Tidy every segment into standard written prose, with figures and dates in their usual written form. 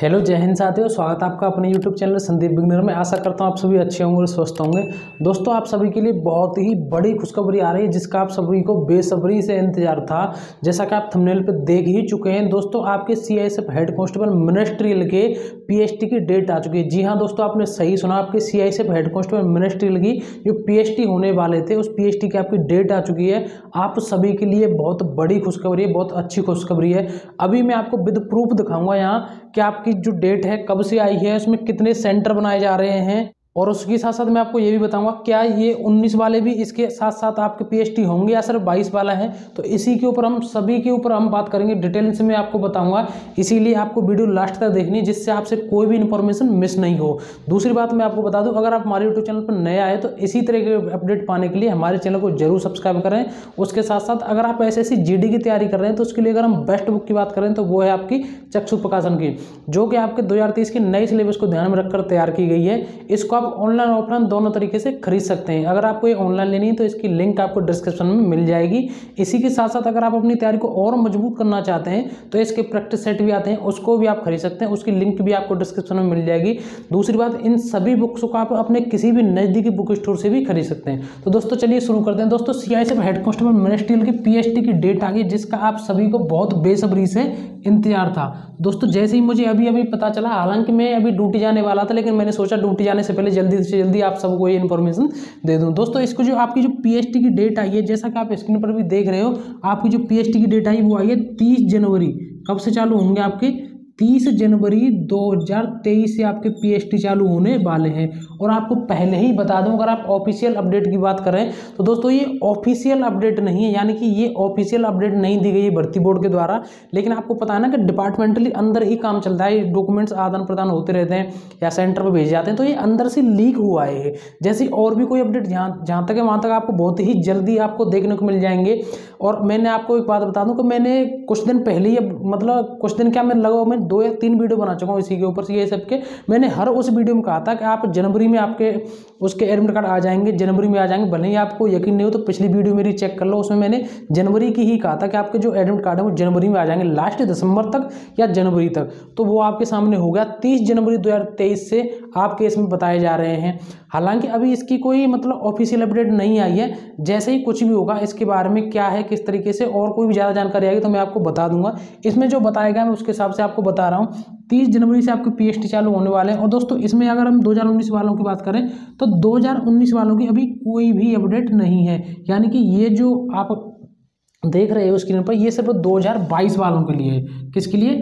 Hello जय हिंद साथियों, स्वागत है आपका अपने यूट्यूब चैनल संदीप बिगनर में। आशा करता हूँ आप सभी अच्छे होंगे और स्वस्थ होंगे। दोस्तों, आप सभी के लिए बहुत ही बड़ी खुशखबरी आ रही है जिसका आप सभी को बेसब्री से इंतजार था। जैसा कि आप थंबनेल पे देख ही चुके हैं दोस्तों, आपके सीआईएसएफ हेड कांस्टेबल मिनिस्ट्रियल के पीएचटी की डेट आ चुकी है। जी हाँ दोस्तों, आपने सही सुना, आपके सीआईएसएफ हेड कांस्टेबल मिनिस्ट्रियल की जो पीएचटी होने वाले थे उस पीएचटी की आपकी डेट आ चुकी है। आप सभी के लिए बहुत बड़ी खुशखबरी है, बहुत अच्छी खुशखबरी है। अभी मैं आपको विद प्रूफ दिखाऊंगा यहाँ कि आपकी जो डेट है कब से आई है, उसमें कितने सेंटर बनाए जा रहे हैं, और उसके साथ साथ मैं आपको ये भी बताऊंगा क्या ये 19 वाले भी इसके साथ साथ आपके पीएचटी होंगे या सिर्फ 22 वाला है। तो इसी के ऊपर हम सभी के ऊपर हम बात करेंगे, डिटेल से मैं आपको बताऊंगा। इसीलिए आपको वीडियो लास्ट तक देखनी है जिससे आपसे कोई भी इन्फॉर्मेशन मिस नहीं हो। दूसरी बात मैं आपको बता दूं, अगर आप हमारे यूट्यूब चैनल पर नए आए तो इसी तरह के अपडेट पाने के लिए हमारे चैनल को जरूर सब्सक्राइब करें। उसके साथ साथ अगर आप एसएससी जीडी की तैयारी कर रहे हैं तो उसके लिए अगर हम बेस्ट बुक की बात करें तो वो है आपकी चक्षु प्रकाशन की, जो कि आपके 2023 के नए सिलेबस को ध्यान में रखकर तैयार की गई है। इसको आप ऑनलाइन ऑफलाइन दोनों तरीके से खरीद सकते हैं। अगर आपको ये ऑनलाइन लेनी है तो इसकी लिंक आपको डिस्क्रिप्शन में मिल जाएगी। इसी के साथ साथ अगर आप अपनी तैयारी को और मजबूत करना चाहते हैं तो इसके प्रैक्टिस सेट भी आते हैं, उसको भी आप खरीद सकते हैं। उसकी लिंक भी आपको डिस्क्रिप्शन में मिल जाएगी। दूसरी बात, इन सभी बुक्स को आप अपने किसी भी नज़दीकी बुक स्टोर से भी खरीद सकते हैं। तो दोस्तों चलिए शुरू करते हैं। दोस्तों, सीआईएसएफ हेड कांस्टेबल मिनिस्ट्रियल की पीएचटी की डेट आ गई जिसका आप सभी को बहुत बेसब्री से इंतजार था। दोस्तों, जैसे ही मुझे अभी पता चला, हालांकि मैं अभी ड्यूटी जाने वाला था, लेकिन मैंने सोचा ड्यूटी जाने से पहले जल्दी से जल्दी आप सबको ये इन्फॉर्मेशन दे दूं। दोस्तों, इसको जो आपकी जो पीएचटी की डेट आई है, जैसा कि आप स्क्रीन पर भी देख रहे हो, आपकी जो पीएचटी की डेट आई वो आई है 30 जनवरी। कब से चालू होंगे आपके? 30 जनवरी 2023 से आपके पीएचटी चालू होने वाले हैं। और आपको पहले ही बता दूं, अगर आप ऑफिशियल अपडेट की बात करें तो दोस्तों ये ऑफिशियल अपडेट नहीं है, यानी कि ये ऑफिशियल अपडेट नहीं दी गई है भर्ती बोर्ड के द्वारा। लेकिन आपको पता है ना कि डिपार्टमेंटली अंदर ही काम चलता है, डॉक्यूमेंट्स आदान प्रदान होते रहते हैं या सेंटर पर भेजे जाते हैं, तो ये अंदर से लीक हुआ है। जैसे और भी कोई अपडेट जहाँ तक है वहाँ तक आपको बहुत ही जल्दी आपको देखने को मिल जाएंगे। और मैंने आपको एक बात बता दूं कि मैंने कुछ दिन पहले ही, मतलब कुछ दिन क्या, मैं लगभग मैं 2 या 3 वीडियो बना चुका हूँ इसी के ऊपर से। ये सब के मैंने हर उस वीडियो में कहा था कि आप जनवरी में आपके उसके एडमिट कार्ड आ जाएंगे, जनवरी में आ जाएंगे। भले ही आपको यकीन नहीं हो तो पिछली वीडियो मेरी चेक कर लो, उसमें मैंने जनवरी की ही कहा था कि आपके जो एडमिट कार्ड है वो जनवरी में आ जाएंगे, लास्ट दिसंबर तक या जनवरी तक। तो वो आपके सामने हो गया 30 जनवरी 2023 से आपके इसमें बताए जा रहे हैं। हालांकि अभी इसकी कोई मतलब ऑफिशियल अपडेट नहीं आई है। जैसे ही कुछ भी होगा इसके बारे में क्या है, किस तरीके से, और कोई भी ज़्यादा जानकारी आएगी तो मैं आपको बता दूंगा। इसमें जो बताया गया मैं उसके हिसाब से आपको बता रहा हूँ। 30 जनवरी से आपके पीएचटी चालू होने वाले हैं। और दोस्तों, इसमें अगर हम 2019 वालों की बात करें तो 2019 वालों की अभी कोई भी अपडेट नहीं है। यानी कि ये जो आप देख रहे हो स्क्रीन पर, ये सिर्फ 2022 वालों के लिए है। किसके लिए?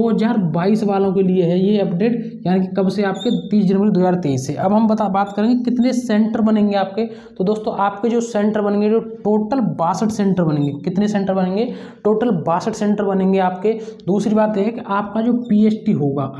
2022 वालों के लिए है ये अपडेट, यानी कि कब से? आपके 30 जनवरी 2023 से। अब हम बात करेंगे कितने सेंटर बनेंगे आपके। तो दोस्तों, आपके जो सेंटर बनेंगे, जो टोटल 62 सेंटर बनेंगे। कितने सेंटर बनेंगे? टोटल 62 सेंटर बनेंगे आपके। दूसरी बात है कि आपका जो पीएचटी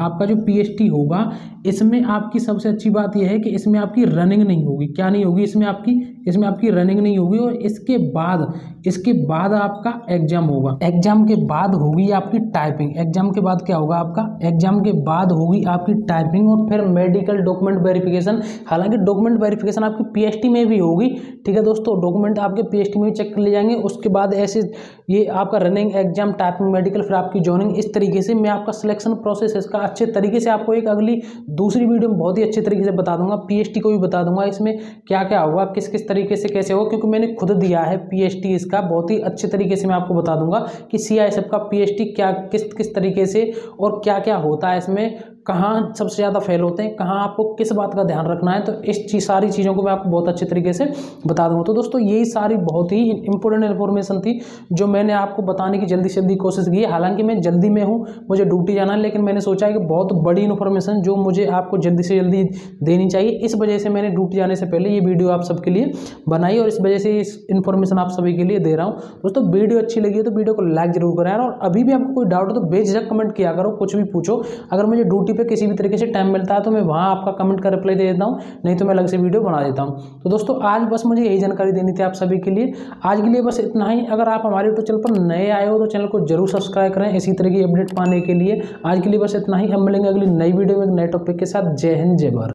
होगा, इसमें आपकी सबसे अच्छी बात यह है कि इसमें आपकी रनिंग नहीं होगी। क्या नहीं होगी? इसमें आपकी रनिंग नहीं होगी। और इसके बाद आपका एग्जाम होगा। एग्जाम के बाद होगी आपकी टाइपिंग। एग्जाम के बाद क्या होगा आपका? एग्जाम के बाद होगी आपकी टाइपिंग और फिर मेडिकल डॉक्यूमेंट वेरिफिकेशन। हालांकि डॉक्यूमेंट वेरिफिकेशन आपकी पीएचटी में भी होगी, ठीक है दोस्तों। डॉक्यूमेंट आपके पीएचटी में भी चेक कर लिए जाएंगे। उसके बाद ऐसे ये आपका रनिंग, एग्जाम, टाइपिंग, मेडिकल, फिर आपकी जॉइनिंग। इस तरीके से मैं आपका सिलेक्शन प्रोसेस इसका अच्छे तरीके से आपको एक अगली दूसरी वीडियो में बहुत ही अच्छे तरीके से बता दूंगा। पीएचटी को भी बता दूंगा इसमें क्या क्या होगा, किस किस तरीके से कैसे होगा, क्योंकि मैंने खुद दिया है पीएचटी इसका। बहुत ही अच्छे तरीके से मैं आपको बता दूंगा कि सीआईएसएफ का पीएचटी क्या किस तरीके से और क्या क्या होता है इसमें, कहाँ सबसे ज़्यादा फेल होते हैं, कहाँ आपको किस बात का ध्यान रखना है। तो सारी चीज़ों को मैं आपको बहुत अच्छे तरीके से बता दूंगा। तो दोस्तों, यही सारी बहुत ही इंपॉर्टेंट इन्फॉर्मेशन थी जो मैंने आपको बताने की जल्दी से जल्दी कोशिश की है। हालांकि मैं जल्दी में हूँ, मुझे ड्यूटी जाना है, लेकिन मैंने सोचा है कि बहुत बड़ी इन्फॉर्मेशन जो मुझे आपको जल्दी से जल्दी देनी चाहिए, इस वजह से मैंने ड्यूटी जाने से पहले ये वीडियो आप सबके लिए बनाई और इस वजह से इस इन्फॉर्मेशन आप सभी के लिए दे रहा हूँ। दोस्तों, वीडियो अच्छी लगी है तो वीडियो को लाइक जरूर करें यार। और अभी भी आपको कोई डाउट हो तो बेझिझक कमेंट किया करो, कुछ भी पूछो। अगर मुझे ड्यूटी पे किसी भी तरीके से टाइम मिलता है तो मैं वहाँ आपका कमेंट का रिप्लाई दे देता हूँ, नहीं तो मैं अलग से वीडियो बना देता हूँ। तो दोस्तों, आज बस मुझे यही जानकारी देनी थी आप सभी के लिए। आज के लिए बस इतना ही। अगर आप हमारे यूट्यूब चैनल पर नए आए हो तो चैनल को जरूर सब्सक्राइब करें इसी तरह की अपडेट पाने के लिए। आज के लिए बस इतना ही। हम मिलेंगे अगली नई वीडियो में एक नए टॉपिक के साथ। जय हिंद, जय भारत।